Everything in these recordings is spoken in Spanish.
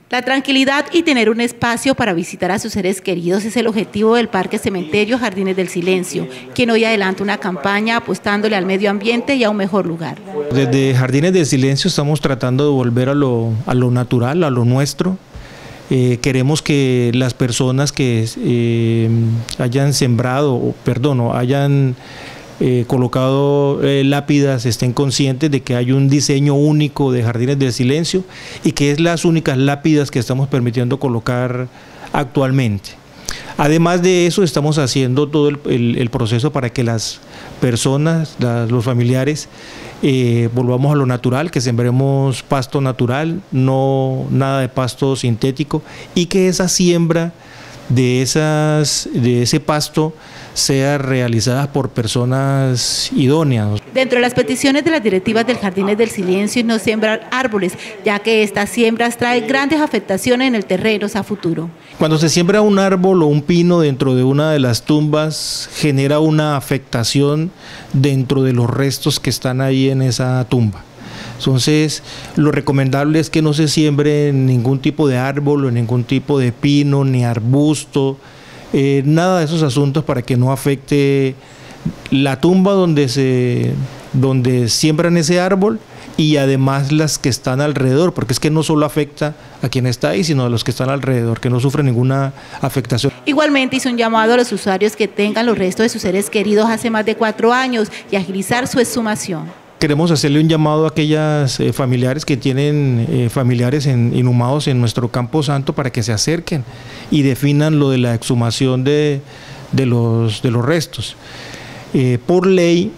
La tranquilidad y tener un espacio para visitar a sus seres queridos es el objetivo del Parque Cementerio Jardines del Silencio, quien hoy adelanta una campaña apostándole al medio ambiente y a un mejor lugar. Desde Jardines del Silencio estamos tratando de volver a lo natural, a lo nuestro. Queremos que las personas que hayan sembrado, hayan colocado lápidas estén conscientes de que hay un diseño único de Jardines del Silencio y que es las únicas lápidas que estamos permitiendo colocar actualmente. Además de eso, estamos haciendo todo el proceso para que las personas, los familiares, volvamos a lo natural, que sembremos pasto natural, no nada de pasto sintético, y que esa siembra de ese pasto sea realizada por personas idóneas. Dentro de las peticiones de las directivas del Jardines del Silencio es no sembrar árboles, ya que estas siembras traen grandes afectaciones en el terreno a futuro. Cuando se siembra un árbol o un pino dentro de una de las tumbas, genera una afectación dentro de los restos que están ahí en esa tumba. Entonces, lo recomendable es que no se siembre ningún tipo de árbol o ningún tipo de pino ni arbusto, nada de esos asuntos para que no afecte la tumba donde siembran ese árbol y además las que están alrededor, porque es que no solo afecta a quien está ahí, sino a los que están alrededor, que no sufren ninguna afectación. Igualmente hizo un llamado a los usuarios que tengan los restos de sus seres queridos hace más de 4 años y agilizar su exhumación. Queremos hacerle un llamado a aquellas familiares que tienen familiares inhumados en nuestro Campo Santo para que se acerquen y definan lo de la exhumación de los restos. Por ley,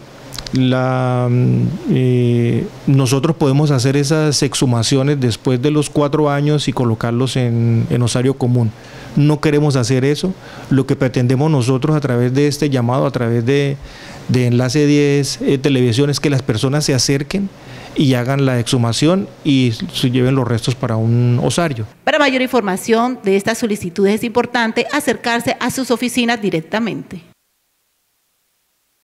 nosotros podemos hacer esas exhumaciones después de los 4 años y colocarlos en osario común. No queremos hacer eso. Lo que pretendemos nosotros a través de este llamado, a través de Enlace 10 Televisión, es que las personas se acerquen y hagan la exhumación y se lleven los restos para un osario. Para mayor información de estas solicitudes es importante acercarse a sus oficinas directamente.